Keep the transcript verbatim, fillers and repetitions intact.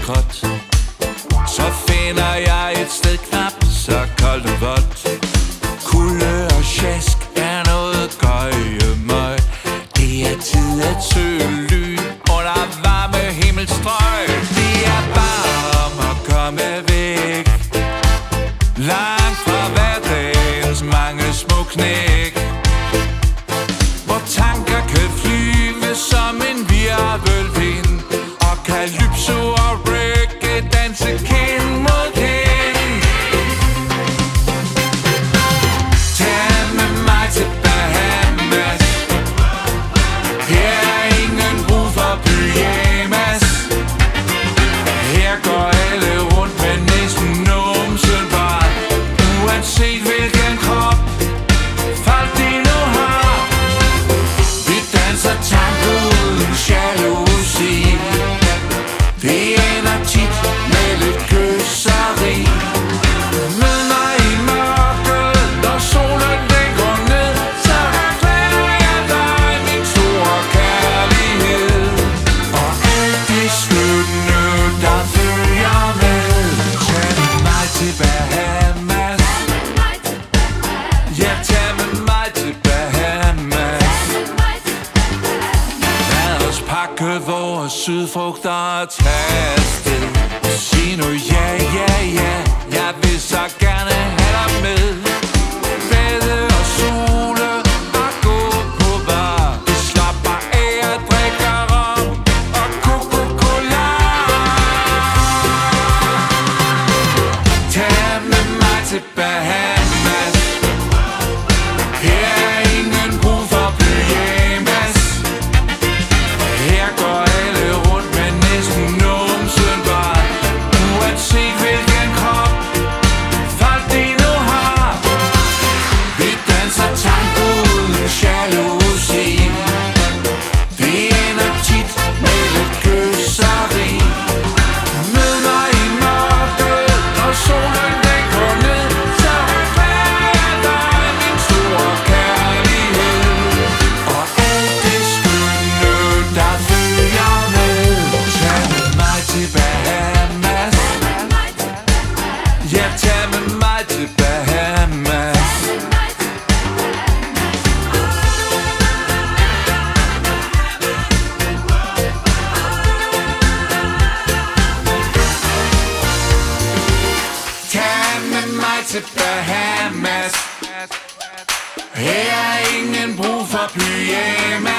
gråt. Så finder jeg et sted knap så koldt og vådt. Kulde og sjask er noget gøjemøg. Det er tid at søge lyn under varme himmelstrøg. Det er bare om at komme væk, langt fra hverdagens mange små knæk, hvor tanker kan flyve som en virvelvind, og calypso og reggae danse kind mod kind. Tag med mig til Bahamas. Her er ingen brug for pyjamas. Her går alle rundt med næsten numsen bar, uanset hvilken krop folk de nu har. Vi danser tango uden jalousi. Det ender tit med lidt kysseri. Mød mig i mørket, når solen den går ned, så erklærer jeg dig min store kærlighed. Og alt det skønne, der følger med. Tag med mig til Bahamas. Ja, tag med mig til Bahamas. Lad os pakke vores sydfrugter og tage afsted. Sig nu ja, ja, ja. Jeg vil så gerne have dig med. Bade og sole og gå på bar. Vi slapper af og drikker rom og Coca-Cola. Tag med mig til Bahamas. Her er ingen brug for pyjamas. Her går alle rundt med næsten numsen bar, uanset hvilken krop folk de nu har. Vi danser tango uden jalousi. Det ender tit med lidt kysseri. Mød mig i mørket, når solen den går ned, så erklærer jeg dig min store kærlighed. Og alt det skønne, der følger med. Tag med mig til Bahamas. Ja, tag med mig til Bahamas. Tag med mig til Bahamas. Her er ingen brug for pyjamas.